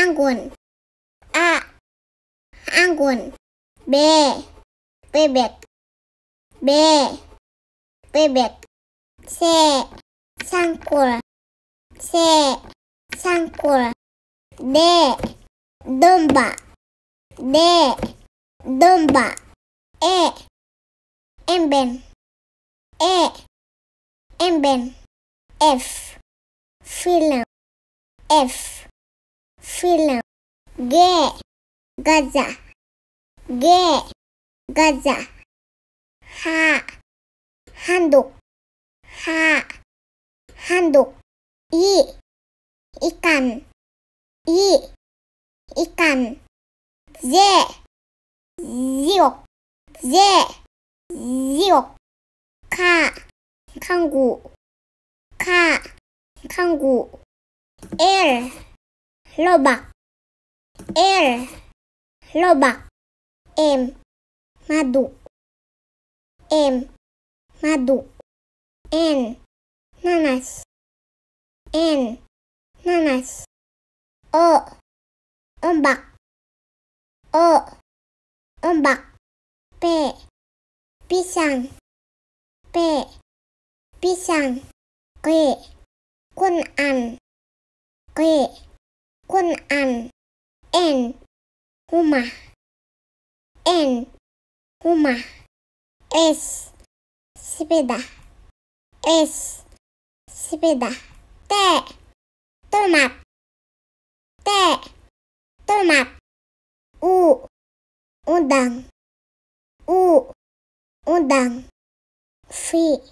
anggun. A. Anggun. B. Bebek. B. Bebek. C. Sangkul. C. Sangkul. D. Domba. D. Domba. E. Emben. E. Emben. F. Film. F. Film. G. Gajah. G. Gajah. H. Handuk. H. Handuk. I. Ikan. I. Ikan. Z. Ziok. Z. Ziok. K. Kanggu. K. Kanggu. L. Lobak. L. Lobak. M. Madu. M. Madu. N. Nanas. N. Nanas. O. Ombak. O. Ombak. P. Pisang. P. Pisang. Q. Kunan. Q. Kunan. N. Rumah. N. Rumah. S. Sepeda. S. Sepeda. T. Tomat. T. Tomat. U. Udang. U. Udang. V.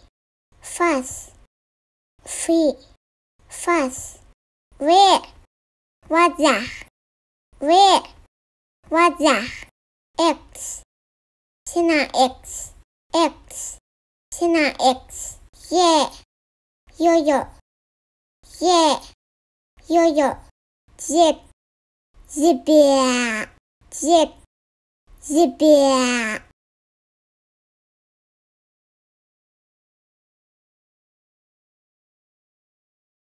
Vas. V. Vas. W. Wajah. W. Wajah. X. Sina X. X. Sina X. Y. Yoyo. Y. Yoyo. Z. Zebra. Z. Zebra.